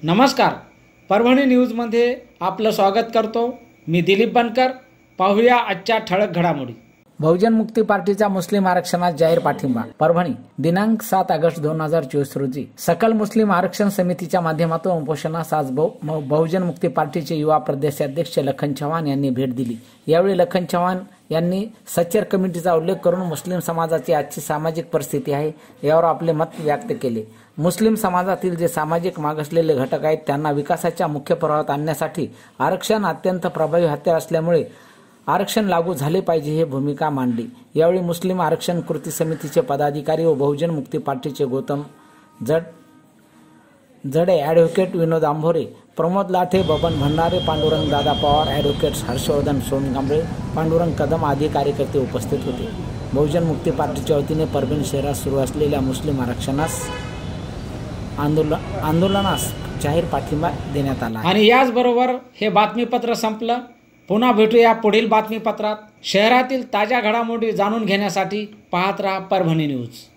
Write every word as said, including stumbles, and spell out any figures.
नमस्कार, परभणी न्यूजमध्ये आपलं स्वागत करतो। मी दिलीप बनकर। पाहूया आजच्या ठळक घडामोडी। बहुजन मुक्ती पार्टीचा मुस्लिम आरक्षणास जाहीर पाठिंबा। परभणी दिनांक सात ऑगस्ट दोन हजार चोवीस रोजी सकल मुस्लिम आरक्षण समितीच्या माध्यमातून उपोषणास आज बहुजन मुक्ती पार्टीचे युवा प्रदेशाध्यक्ष लखन चव्हाण यांनी भेट दिली। यावेळी लखन चव्हाण यांनी सच्चर कमिटीचा उल्लेख करून मुस्लिम समाजाची आजची सामाजिक परिस्थिती आहे यावर आपले मत व्यक्त केले। मुस्लिम समाजातील जे सामाजिक मागासलेले घटक आहेत त्यांना विकासाच्या मुख्य प्रवाहात आणण्यासाठी आरक्षण अत्यंत प्रभावी हत्यार असल्यामुळे आरक्षण लागू झाले पाहिजे ही भूमिका मांडली। यावेळी मुस्लिम आरक्षण कृती समितीचे पदाधिकारी व बहुजन मुक्ती पार्टीचे गौतम जड जडे, ॲडव्होकेट विनोद आंभोरे, प्रमोद लाठे, बबन भंडारे, पांडुरंग दादा पवार, ॲडव्होकेट हर्षवर्धन सोनगांबळे, पांडुरंग कदम आदी कार्यकर्ते उपस्थित होते। बहुजन मुक्ती पार्टीच्या वतीने परभणी शहरात सुरू असलेल्या मुस्लिम आरक्षणास आंदोलन आंदोलनास जाहीर पाठिंबा देण्यात आला। आणि याचबरोबर हे बातमीपत्र संपलं। पुन्हा भेटूया पुढील बातमीपत्रात। शहरातील ताज्या घडामोडी जाणून घेण्यासाठी पाहत रहा परभणी न्यूज।